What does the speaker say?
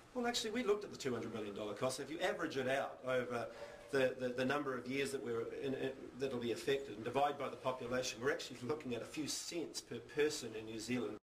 Well, actually, we looked at the $200 million cost. If you average it out over the number of years that that'll be affected and divide by the population, we're actually looking at a few cents per person in New Zealand.